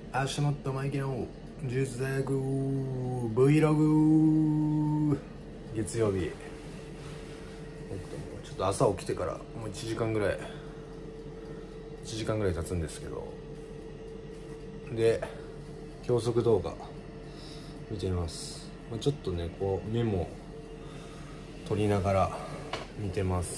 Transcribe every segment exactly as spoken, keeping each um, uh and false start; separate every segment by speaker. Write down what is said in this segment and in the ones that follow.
Speaker 1: 明日もっとマイケの実学 Vlog 月曜日、ちょっと朝起きてからもういちじかんぐらいいちじかんぐらい経つんですけど、で教則動画見てみます。まあ、ちょっとねこうメモ取りながら見てます。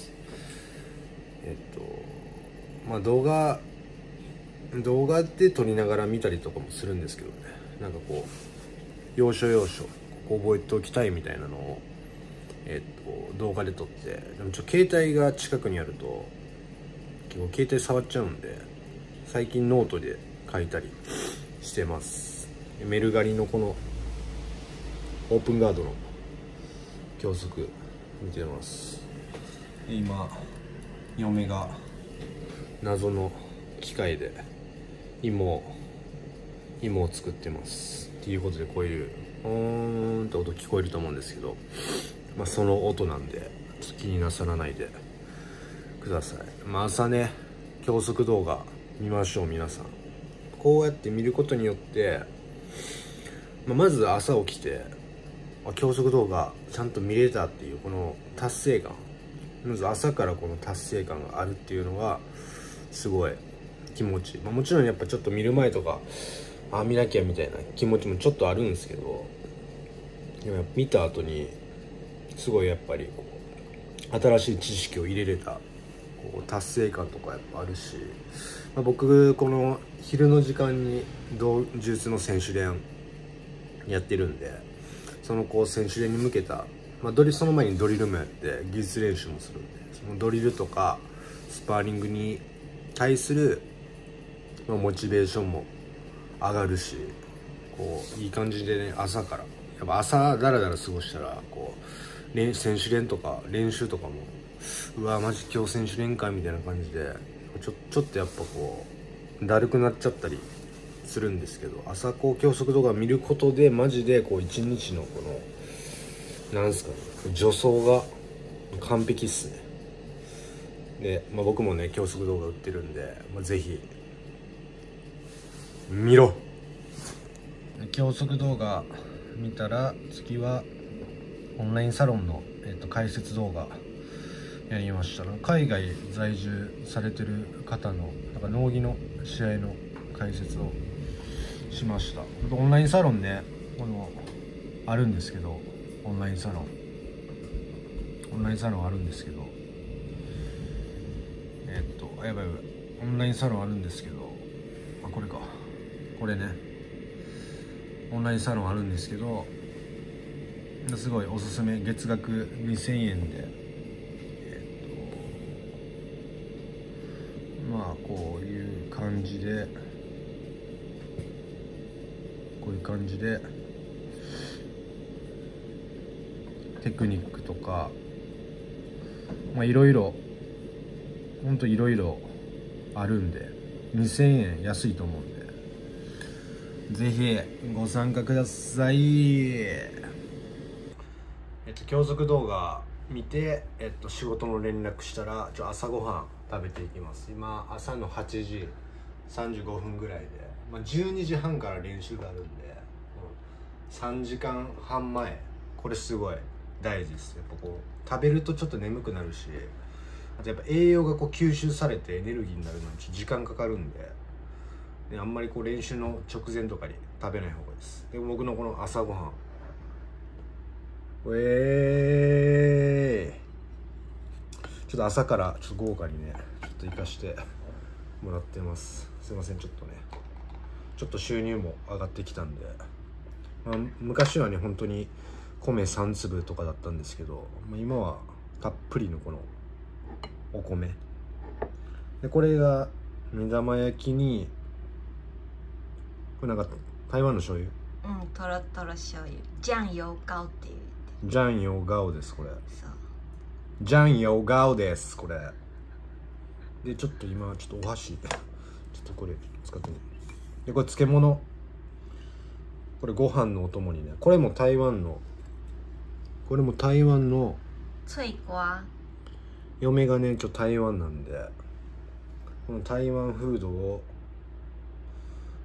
Speaker 1: えっとまあ動画動画で撮りながら見たりとかもするんですけどね、なんかこう要所要所ここ覚えておきたいみたいなのを、えっと、動画で撮って、でもちょ携帯が近くにあると結構携帯触っちゃうんで、最近ノートで書いたりしてます。メルガリのこのオープンガードの教則見てます。今嫁が謎の機械で芋芋を作ってますっていうことで、こういううーんって音聞こえると思うんですけど、まあ、その音なんでちょっと気になさらないでください。まあ、朝ね教則動画見ましょう皆さん。こうやって見ることによって、まあ、まず朝起きて教則動画ちゃんと見れたっていうこの達成感、まず朝からこの達成感があるっていうのがすごい気持ちいい。まあ、もちろんやっぱちょっと見る前とかあ見なきゃみたいな気持ちもちょっとあるんですけど、でも見た後にすごいやっぱりこう新しい知識を入れれたこう達成感とかやっぱあるし、まあ、僕この昼の時間に同術の選手練やってるんで、そのこう選手練に向けた、まあ、ドリその前にドリルもやって技術練習もするんで、そのドリルとかスパーリングに対するまあモチベーションも上がるし、こういい感じでね朝からやっぱ朝だらだら過ごしたらこう練選手練とか練習とかもうわマジ今日選手練会みたいな感じでちょちょっとやっぱこうだるくなっちゃったりするんですけど、朝こう教則動画見ることでマジでこう一日のこのなんすかね助走が完璧っすね。で、まあ、僕もね教則動画売ってるんで、まあ、ぜひ見ろ。教則動画見たら次はオンラインサロンの、えっと、解説動画やりました。海外在住されてる方のなんか農技の試合の解説をしました。オンラインサロンねこのあるんですけど、オンラインサロンオンラインサロンあるんですけどえっとやばいやばいオンラインサロンあるんですけど、あこれかこれねオンラインサロンあるんですけど、すごいおすすめ。月額にせんえんで、えっとまあこういう感じでこういう感じでテクニックとかまあいろいろほんといろいろあるんでにせんえん安いと思うんでぜひご参加ください。えっと教則動画見て、えっと、仕事の連絡したらちょ朝ごはん食べていきます。今朝のはちじさんじゅうごふんぐらいで、まあ、じゅうにじはんから練習があるんでさんじかんはんまえ、これすごい大事です。やっぱこう食べるとちょっと眠くなるし、あとやっぱ栄養がこう吸収されてエネルギーになるのにちょっと時間かかるんで、であんまりこう練習の直前とかに食べない方がいいです。で僕のこの朝ごはんウェーイちょっと朝からちょっと豪華にねちょっと行かしてもらってます。すいません、ちょっとねちょっと収入も上がってきたんで、まあ、昔はね本当に米さんつぶとかだったんですけど、まあ、今はたっぷりのこのお米で、これが目玉焼きにこれなんか台湾の醤油、
Speaker 2: うん、トロトロ醤油、ジャンヨーガオっていう。
Speaker 1: ジャンヨーガオですこれ。
Speaker 2: そう。
Speaker 1: ジャンヨーガオですこれ。でちょっと今ちょっとお箸ちょっとこれ使ってみて。でこれ漬物、これご飯のお供にね、これも台湾のこれも台湾の
Speaker 2: 脆瓜。
Speaker 1: 嫁がねちょっと台湾なんで、この台湾フードを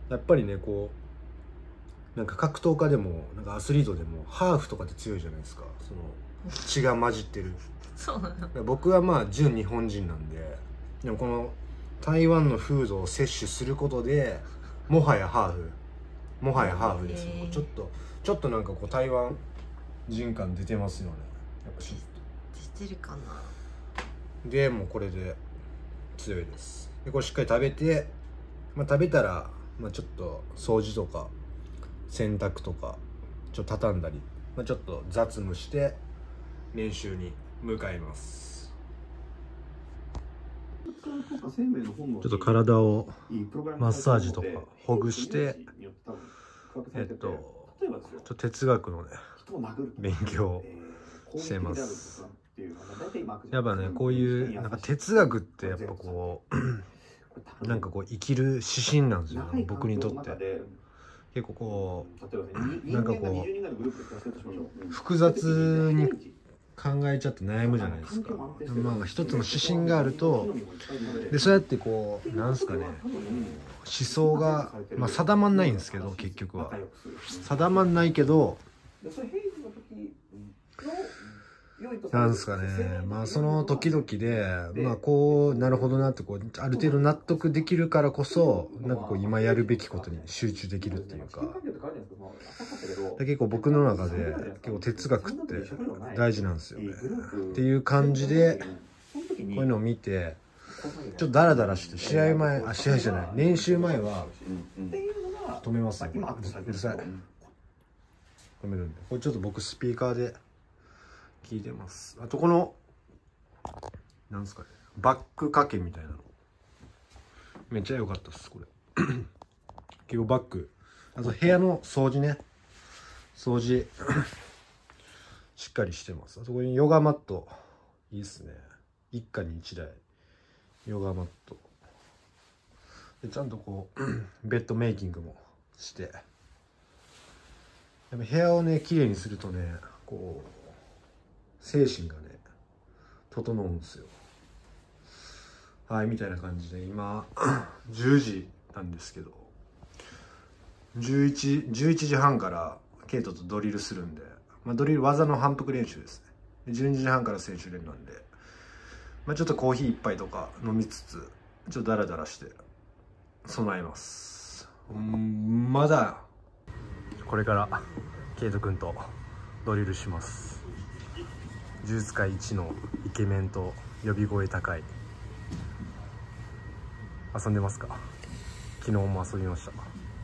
Speaker 1: やっぱりねこうなんか格闘家でもなんかアスリートでもハーフとかって強いじゃないですか、その血が混じってる。
Speaker 2: そうなの。
Speaker 1: 僕はまあ純日本人なんで、でもこの台湾の風土を摂取することでもはやハーフもはやハーフです、ね、ちょっとちょっとなんかこう台湾人感出てますよね、やっぱし
Speaker 2: 出てるかな。
Speaker 1: でもうこれで強いです。でこれしっかり食べて、まあ、食べたら、まあ、ちょっと掃除とか洗濯とかちょっと畳んだり、まあ、ちょっと雑務して練習に向かいます。ちょっと体をマッサージとかほぐしてえっとちょっと哲学のね勉強をしてます。やっぱねこういうなんか哲学ってやっぱこうなんかこう生きる指針なんですよね、僕にとって。結構こうなんかこう複雑に考えちゃって悩むじゃないですか。まあ一つの指針があるとでそうやってこうなんすかね思想が、まあ、定まんないんですけど結局は定まんないけどなんですかね、まあその時々でまあこうなるほどなってこうある程度納得できるからこそなんかこう今やるべきことに集中できるっていうか、結構僕の中で結構哲学って大事なんですよねっていう感じでこういうのを見てちょっとダラダラして試合前あ試合じゃない練習前は止めますよ、うるさい止めるんで、これちょっと僕スピーカーで聞いてます。あとこのなんですかねバック掛けみたいなのめっちゃ良かったっすこれ結構バック、あと部屋の掃除ね掃除しっかりしてます。あそこにヨガマットいいっすね、一家に一台ヨガマットでちゃんとこうベッドメイキングもしてやっぱ部屋をね綺麗にするとねこう精神がね整うんですよ。はいみたいな感じで今じゅうじなんですけどじゅういちじはんからケイトとドリルするんで、まあ、ドリル技の反復練習ですね。じゅうにじはんから選手練なんで、まあ、ちょっとコーヒー一杯とか飲みつつちょっとダラダラして備えます。んまだこれからケイト君とドリルします。呪術界一のイケメンと呼び声高い。遊んでますか？昨日も遊びました。ち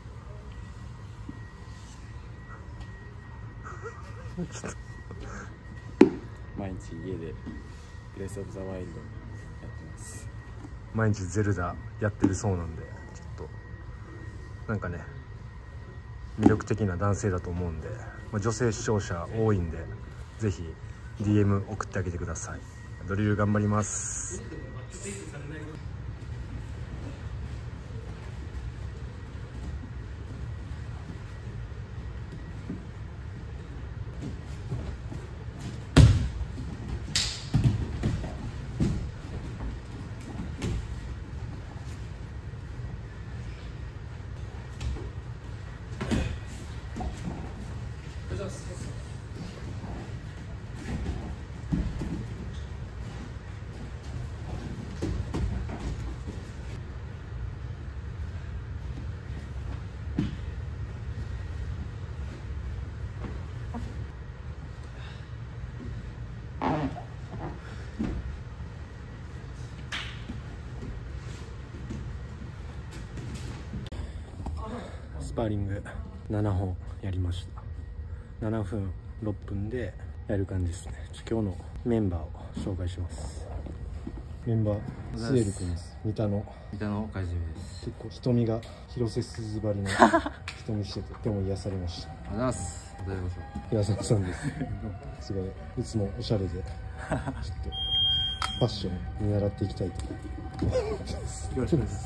Speaker 1: ょっと
Speaker 3: 毎日家でブレスオブザワイルドやってます。
Speaker 1: 毎日ゼルダやってるそうなんでちょっとなんかね魅力的な男性だと思うんで、まあ、女性視聴者多いんでぜひディーエム 送ってあげてください。ドリル頑張ります。スパーリングななほんやりました。ななふんろっぷんでやる感じですね。今日のメンバーを紹介します。メンバースエル君です。三田の
Speaker 3: 三田の海泉です。
Speaker 1: 結構瞳が広瀬すずばりの瞳しててとても癒されました。
Speaker 3: ありがとうございます。おはようございます。
Speaker 1: 平沢さんです。すごいいつもおしゃれでちょっとファッション見習っていきたいと思います。
Speaker 3: よろしくお願いします。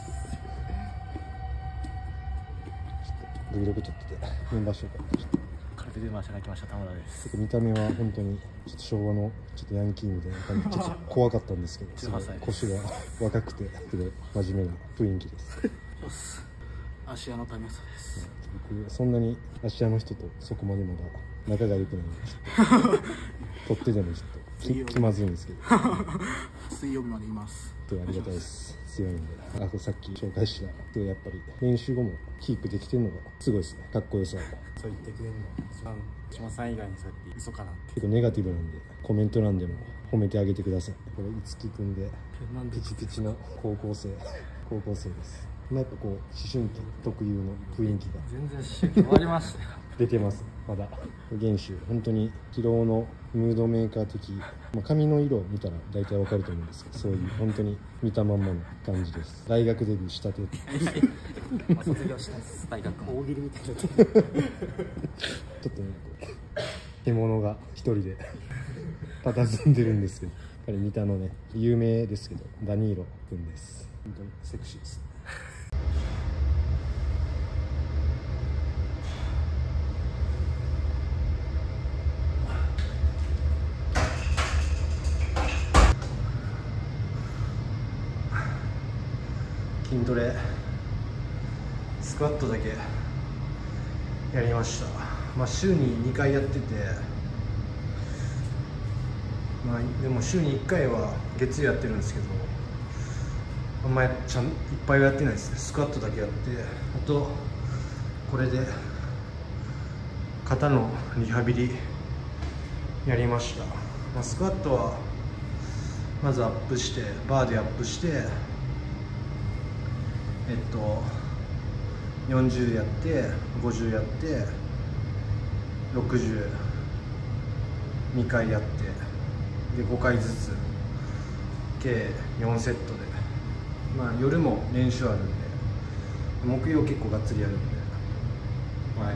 Speaker 1: ドキドキ撮っててメンバー紹介しました。
Speaker 3: カルテで回しが来ました田村です。
Speaker 1: 見た目は本当にちょっと昭和のちょっとヤンキーみたいな感じでちょっと怖かったんですけど、すごい腰が若くてすごい真面目な雰囲気です。
Speaker 3: 芦屋の民生です。
Speaker 1: 僕そんなに芦屋の人とそこまでまだ仲が良くないんで、取ってでもちょっと気まずいんですけど
Speaker 3: 水曜日までいます。
Speaker 1: ありがたいです。強いんで。あとさっき紹介したとやっぱり練習後もキープできてるのがすごいですね。かっこよさ。
Speaker 3: そう言ってくれるの一番千葉さん以外にそうやって嘘かなって。
Speaker 1: 結構ネガティブなんでコメント欄でも褒めてあげてください。これ樹くんでピチピチの高校生高校生です。なんかこう思春期特有の雰囲気が
Speaker 3: 全然思春期終わりましたよ
Speaker 1: 出てます。まだ元秀本当に疲労のムードメーカー的、まあ、髪の色を見たら大体わかると思うんですけど、そういう本当に見たまんまの感じです。大学デビューしたて
Speaker 3: 卒業したいです大学大喜利みたいなちょっ
Speaker 1: とね獣が一人で佇んでるんですけど、やっぱり三田のね有名ですけどダニーロ君です。本当にセクシーです。筋トレスクワットだけやりました。まあ週ににかいやってて、まあでも週にいっかいは月曜やってるんですけど、あんまりちゃんいっぱいはやってないですね。スクワットだけやって、あとこれで肩のリハビリやりました。まあ、スクワットはまずアップしてバーでアップしてえっとよんじゅうやってごじゅうやってろくじゅうにかいやってでごかいずつ計よんセットで、まあ夜も練習あるんで木曜結構がっつりやるんで、はい。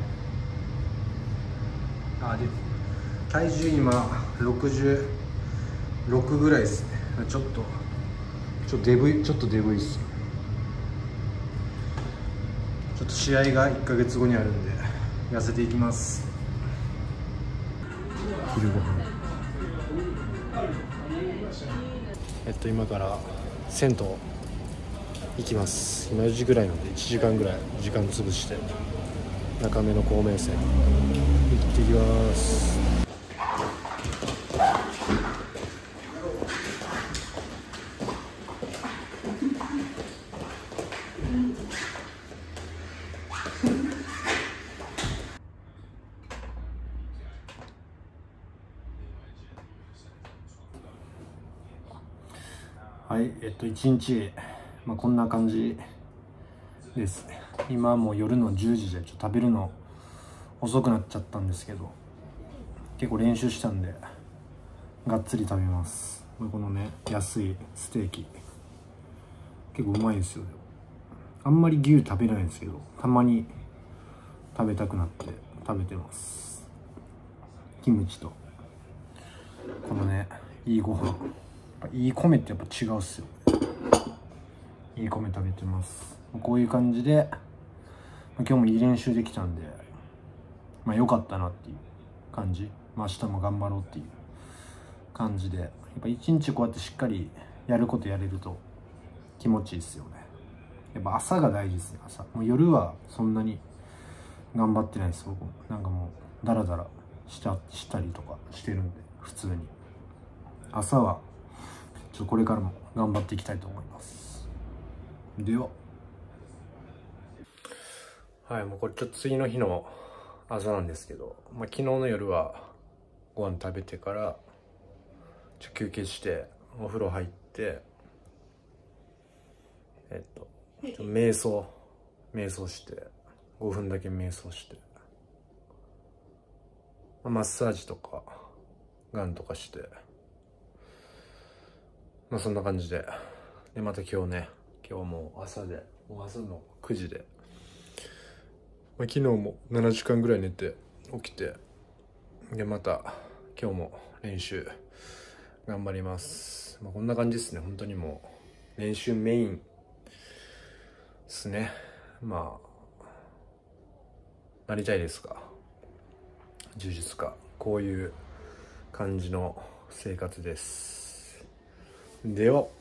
Speaker 1: あで体重今ろくじゅうろくぐらいですね。ちょっとちょっとデブいちょっとデブいっす。ちょっと試合がいっかげつごにあるんで痩せていきます。昼ご飯えっと今から銭湯行きます。今よじぐらいなんでいちじかんぐらい時間潰して中目の孔明線行ってきます。はい、えっと一日、まあ、こんな感じですね。今もう夜のじゅうじでちょっと食べるの遅くなっちゃったんですけど、結構練習したんでがっつり食べます。このね安いステーキ結構うまいんですよ。あんまり牛食べないんですけどたまに食べたくなって食べてます。キムチとこのねいいご飯、いい米ってやっぱ違うっすよ。いい米食べてます。こういう感じで今日もいい練習できたんで、まあ良かったなっていう感じ、まあ、明日も頑張ろうっていう感じで、やっぱ一日こうやってしっかりやることやれると気持ちいいですよね。やっぱ朝が大事ですね。朝もう夜はそんなに頑張ってないです。僕もなんかもうダラダラしたしたりとかしてるんで、普通に朝はちょっとこれからも頑張っていきたいと思います。でははい、もうこれちょっと次の日の朝なんですけど、まあ、昨日の夜はご飯食べてからちょ休憩してお風呂入ってえっとちょ瞑想瞑想してごふんだけ瞑想して、まあ、マッサージとかガンとかして、まあそんな感じで、でまた今日ね今日も朝でもう朝のくじで、まあ、昨日もななじかんぐらい寝て起きて、でまた今日も練習頑張ります。まあ、こんな感じですね。本当にもう練習メインですね。まあなりたいですか、柔術家、こういう感じの生活です。では。